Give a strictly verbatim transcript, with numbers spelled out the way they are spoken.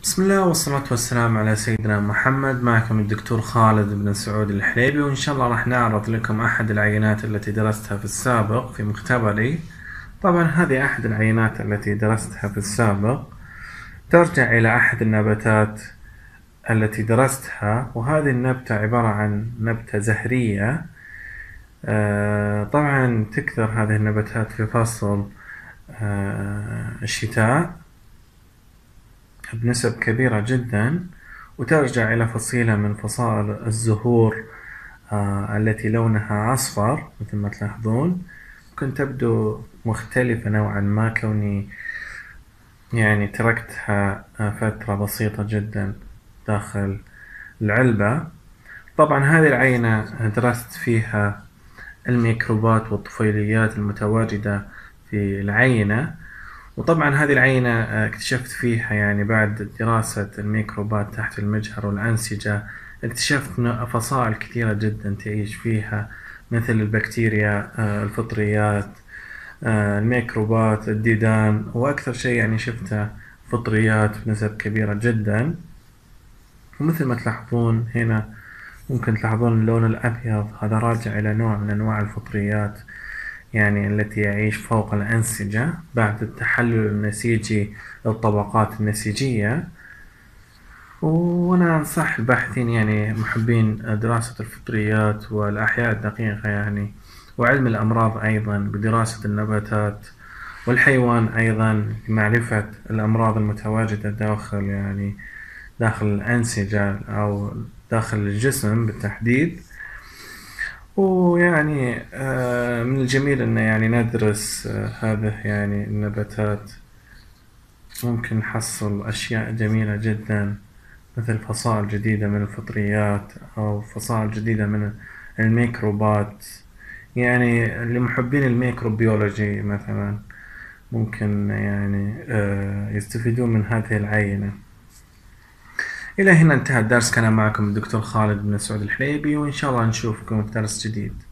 بسم الله والصلاة والسلام على سيدنا محمد. معكم الدكتور خالد بن سعود الحليبي، وإن شاء الله راح نعرض لكم أحد العينات التي درستها في السابق في مختبري. طبعا هذه أحد العينات التي درستها في السابق، ترجع إلى أحد النباتات التي درستها، وهذه النبتة عبارة عن نبتة زهرية. آه، طبعا تكثر هذه النباتات في فصل آه، الشتاء بنسب كبيرة جدا، وترجع إلى فصيلة من فصائل الزهور آه التي لونها أصفر مثل ما تلاحظون. ممكن تبدو مختلفة نوعا ما كوني يعني تركتها آه فترة بسيطة جدا داخل العلبة. طبعا هذه العينة درست فيها الميكروبات والطفيليات المتواجدة في العينة، وطبعا هذه العينة اكتشفت فيها يعني بعد دراسة الميكروبات تحت المجهر والأنسجة، اكتشفت فصائل كثيرة جدا تعيش فيها، مثل البكتيريا، الفطريات، الميكروبات، الديدان، وأكثر شيء يعني شفته فطريات بنسب كبيرة جدا. ومثل ما تلاحظون هنا ممكن تلاحظون اللون الأبيض، هذا راجع إلى نوع من أنواع الفطريات يعني التي يعيش فوق الأنسجة بعد التحلل النسيجي للطبقات النسيجية. وأنا أنصح الباحثين يعني محبين دراسة الفطريات والأحياء الدقيقة يعني وعلم الأمراض أيضا بدراسة النباتات والحيوان أيضا بمعرفة الأمراض المتواجدة داخل يعني داخل الأنسجة أو داخل الجسم بالتحديد. ويعني من الجميل أن يعني ندرس هذه يعني النباتات، ممكن نحصل أشياء جميلة جدا مثل فصائل جديدة من الفطريات أو فصائل جديدة من الميكروبات. يعني لمحبين الميكروبيولوجي مثلا ممكن يعني يستفيدون من هذه العينة. إلى هنا انتهى الدرس. كان معكم الدكتور خالد بن سعود الحليبي، وإن شاء الله نشوفكم في درس جديد.